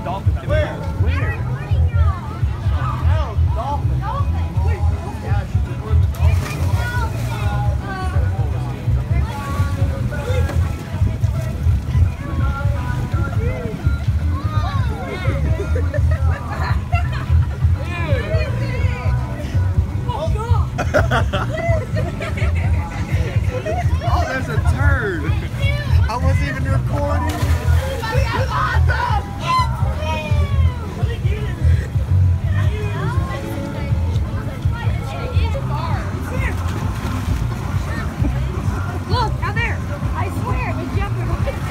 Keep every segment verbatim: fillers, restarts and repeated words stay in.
dolphins. Where? Where? No, dolphins. Yeah, she was one of the Oh, there's a turd. I wasn't even recording. Look, out there. I swear, it's jumping.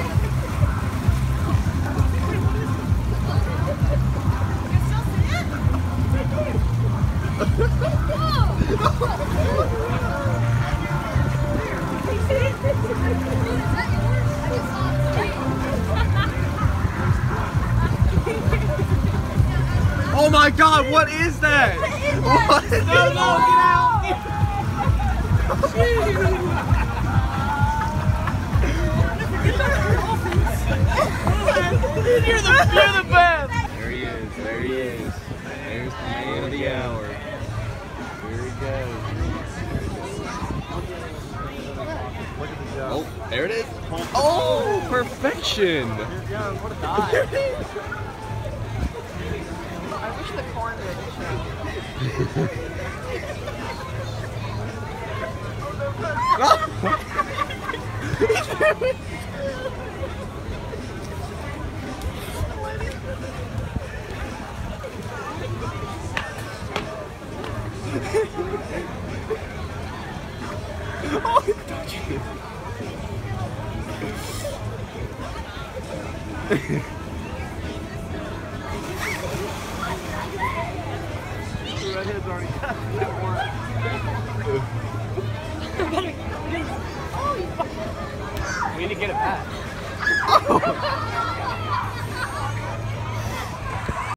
Oh my God, what is that? What is No, no, get out! You're the, you're the best! There he is, there he is. There's the man of the hour. Here he goes. Oh, there it is. Oh, perfection! What a dive. I wish the corn would show. Oh, he's touching it. Redhead's already got that one. We need to get it back. Oh.